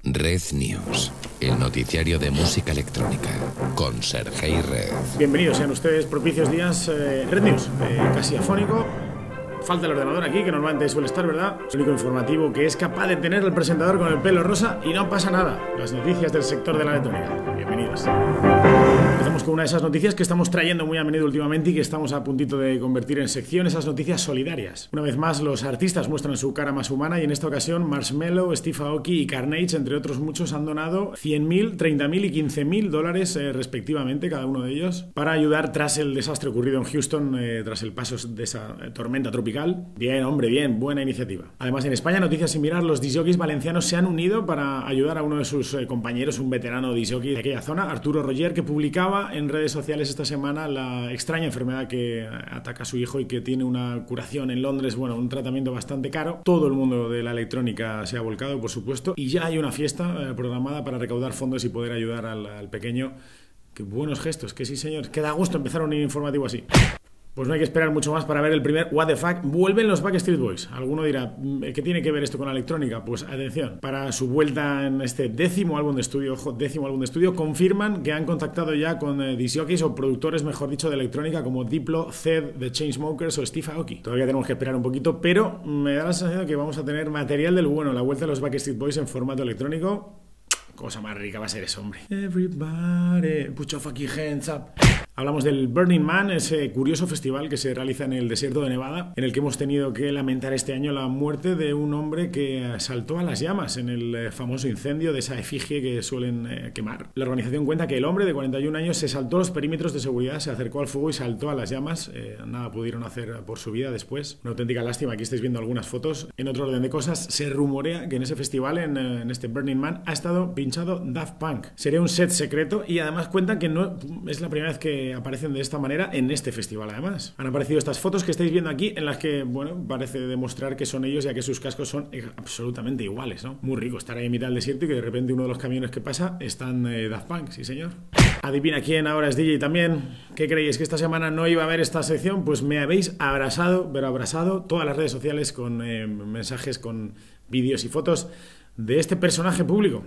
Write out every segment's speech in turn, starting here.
Red News, el noticiario de música electrónica, con Sergei Red. Bienvenidos sean ustedes, propicios días. Red News, casi afónico. Falta el ordenador aquí, que normalmente suele estar, ¿verdad? Es el único informativo que es capaz de tener el presentador con el pelo rosa y no pasa nada. Las noticias del sector de la electrónica. Bienvenidos. Empezamos con una de esas noticias que estamos trayendo muy a menudo últimamente y que estamos a puntito de convertir en sección, esas noticias solidarias. Una vez más, los artistas muestran su cara más humana y en esta ocasión Marshmello, Steve Aoki y Carnage, entre otros muchos, han donado $100.000, $30.000 y $15.000 respectivamente, cada uno de ellos, para ayudar tras el desastre ocurrido en Houston, tras el paso de esa tormenta tropical. Bien, hombre, bien, buena iniciativa. Además, en España, noticias similares, los discjockeys valencianos se han unido para ayudar a uno de sus compañeros, un veterano discjockey de aquella zona, Arturo Roger, que publicaba en redes sociales esta semana la extraña enfermedad que ataca a su hijo y que tiene una curación en Londres, bueno, un tratamiento bastante caro. Todo el mundo de la electrónica se ha volcado, por supuesto, y ya hay una fiesta programada para recaudar fondos y poder ayudar al pequeño. Qué buenos gestos, que sí, señor. Que da gusto empezar un informativo así. Pues no hay que esperar mucho más para ver el primer What the Fuck. Vuelven los Backstreet Boys. Alguno dirá, ¿qué tiene que ver esto con la electrónica? Pues atención, para su vuelta en este décimo álbum de estudio, confirman que han contactado ya con discjockeys o productores, mejor dicho, de electrónica como Diplo, Zed, The Chainsmokers o Steve Aoki. Todavía tenemos que esperar un poquito, pero me da la sensación de que vamos a tener material del bueno. La vuelta de los Backstreet Boys en formato electrónico. Cosa más rica va a ser eso, hombre. Everybody, put your fucking hands up. Hablamos del Burning Man, ese curioso festival que se realiza en el desierto de Nevada, en el que hemos tenido que lamentar este año la muerte de un hombre que saltó a las llamas en el famoso incendio de esa efigie que suelen quemar. La organización cuenta que el hombre de 41 años se saltó los perímetros de seguridad, se acercó al fuego y saltó a las llamas. Nada pudieron hacer por su vida después. Una auténtica lástima. Aquí estáis viendo algunas fotos. En otro orden de cosas, se rumorea que en ese festival, en este Burning Man, ha estado pinchado Daft Punk. Sería un set secreto y además cuentan que no es la primera vez que aparecen de esta manera en este festival. Además han aparecido estas fotos que estáis viendo aquí, en las que, bueno, parece demostrar que son ellos, ya que sus cascos son absolutamente iguales, ¿no? Muy rico estar ahí en mitad del desierto y que de repente uno de los camiones que pasa están Daft Punk, sí señor. Adivina quién ahora es DJ también. ¿Qué creéis? ¿Que esta semana no iba a haber esta sección? Pues me habéis abrazado, pero abrazado todas las redes sociales con mensajes, con vídeos y fotos de este personaje público.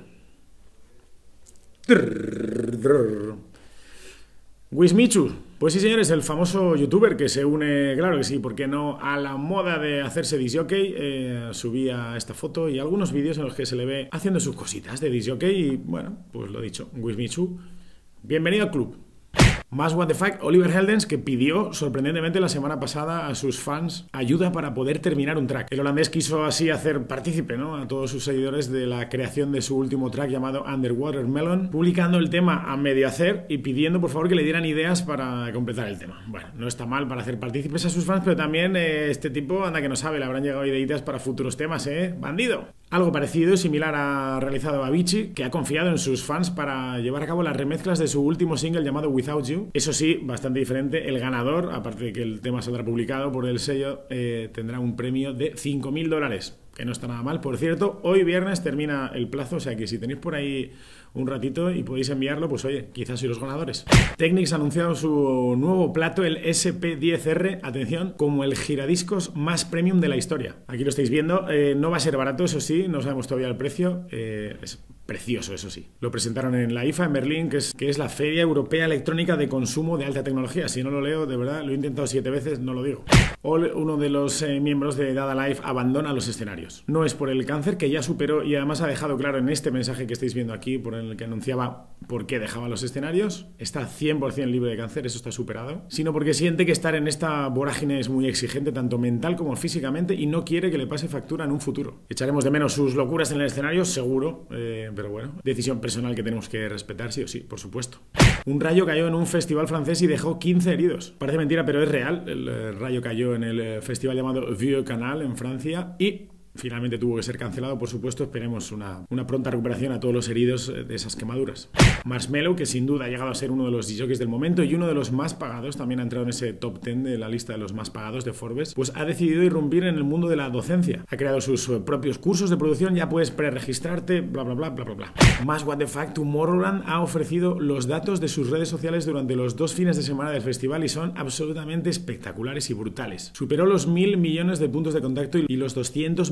Wismichu, pues sí señores, el famoso youtuber que se une, claro que sí, ¿por qué no?, a la moda de hacerse discjockey. Subía esta foto y algunos vídeos en los que se le ve haciendo sus cositas de discjockey y bueno, pues lo dicho, Wismichu, bienvenido al club. Más What the Fuck, Oliver Heldens, que pidió sorprendentemente la semana pasada a sus fans ayuda para poder terminar un track. El holandés quiso así hacer partícipe, ¿no?, a todos sus seguidores de la creación de su último track llamado Underwater Melon, publicando el tema a medio hacer y pidiendo por favor que le dieran ideas para completar el tema. Bueno, no está mal para hacer partícipes a sus fans, pero también este tipo, anda que no sabe, le habrán llegado ideitas para futuros temas, ¡bandido! Algo parecido y similar ha realizado Avicii, que ha confiado en sus fans para llevar a cabo las remezclas de su último single llamado Without You. Eso sí, bastante diferente. El ganador, aparte de que el tema saldrá publicado por el sello, tendrá un premio de $5.000, que no está nada mal. Por cierto, hoy viernes termina el plazo, o sea que si tenéis por ahí un ratito y podéis enviarlo, pues oye, quizás sois los ganadores. Technics ha anunciado su nuevo plato, el SP10R, atención, como el giradiscos más premium de la historia. Aquí lo estáis viendo, no va a ser barato, eso sí, no sabemos todavía el precio, es precioso, eso sí. Lo presentaron en la IFA en Berlín, que es la Feria Europea Electrónica de Consumo de Alta Tecnología. Si no lo leo, de verdad, lo he intentado 7 veces, no lo digo. Uno de los miembros de Dada Life abandona los escenarios. No es por el cáncer, que ya superó y además ha dejado claro en este mensaje que estáis viendo aquí, por el que anunciaba por qué dejaba los escenarios, está 100% libre de cáncer, eso está superado, sino porque siente que estar en esta vorágine es muy exigente, tanto mental como físicamente, y no quiere que le pase factura en un futuro. Echaremos de menos sus locuras en el escenario, seguro, pero bueno, decisión personal que tenemos que respetar, sí o sí, por supuesto. Un rayo cayó en un festival francés y dejó 15 heridos. Parece mentira, pero es real. El rayo cayó en el festival llamado Vieux Canal en Francia y finalmente tuvo que ser cancelado, por supuesto. Esperemos una pronta recuperación a todos los heridos de esas quemaduras. Marshmello, que sin duda ha llegado a ser uno de los DJs del momento y uno de los más pagados, también ha entrado en ese top 10 de la lista de los más pagados de Forbes, pues ha decidido irrumpir en el mundo de la docencia. Ha creado sus propios cursos de producción, ya puedes preregistrarte, bla bla bla bla bla bla. Más What the Fuck, Tomorrowland ha ofrecido los datos de sus redes sociales durante los 2 fines de semana del festival y son absolutamente espectaculares y brutales. Superó los 1.000 millones de puntos de contacto y los 200 millones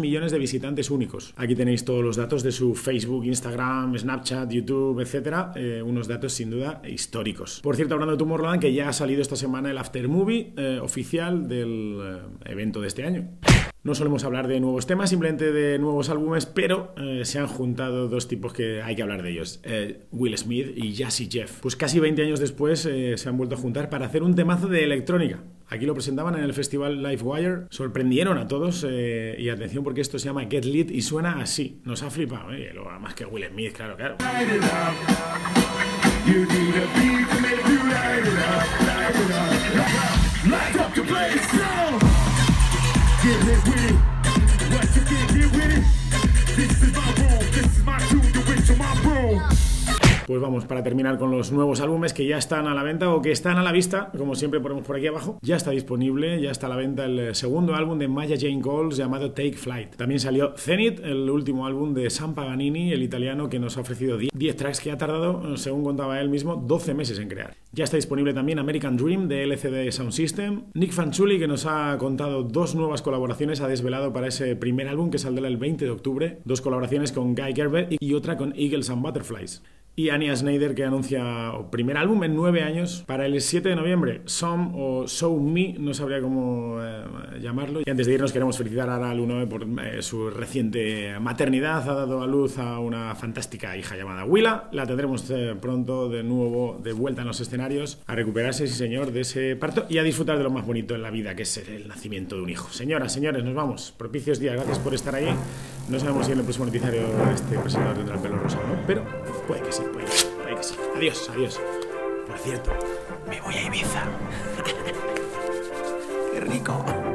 millones de visitantes únicos. Aquí tenéis todos los datos de su Facebook, Instagram, Snapchat, YouTube, etcétera. Unos datos sin duda históricos. Por cierto, hablando de Tomorrowland, que ya ha salido esta semana el aftermovie oficial del evento de este año. No solemos hablar de nuevos temas, simplemente de nuevos álbumes, pero se han juntado dos tipos que hay que hablar de ellos. Will Smith y Jazzy Jeff. Pues casi 20 años después se han vuelto a juntar para hacer un temazo de electrónica. Aquí lo presentaban en el festival Livewire. Sorprendieron a todos y atención porque esto se llama Get Lit y suena así. Nos ha flipado, lo más que Will Smith, claro. Get lit with it. Once you get with it, this is my room, this is my tune, you into my room. Pues vamos, para terminar con los nuevos álbumes que ya están a la venta o que están a la vista, como siempre ponemos por aquí abajo. Ya está disponible, ya está a la venta el segundo álbum de Maya Jane Coles llamado Take Flight. También salió Zenith, el último álbum de Sam Paganini, el italiano, que nos ha ofrecido 10 tracks que ha tardado, según contaba él mismo, 12 meses en crear. Ya está disponible también American Dream de LCD Sound System. Nick Fanciulli, que nos ha contado 2 nuevas colaboraciones, ha desvelado para ese primer álbum que saldrá el 20 de octubre, 2 colaboraciones con Guy Gerber y otra con Eagles and Butterflies. Y Anya Schneider, que anuncia primer álbum en 9 años para el 7 de noviembre. Some o Show Me, no sabría cómo llamarlo. Y antes de irnos queremos felicitar a Ara Lunoe por su reciente maternidad. Ha dado a luz a una fantástica hija llamada Willa. La tendremos pronto de nuevo de vuelta en los escenarios a recuperarse, sí señor, de ese parto y a disfrutar de lo más bonito en la vida, que es el nacimiento de un hijo. Señoras, señores, nos vamos. Propicios días, gracias por estar ahí. No sabemos si en el próximo noticiario este presentador tendrá el pelo rosa o no, pero puede que sí. Puede que sí. Adiós. Por cierto, me voy a Ibiza. ¡Qué rico!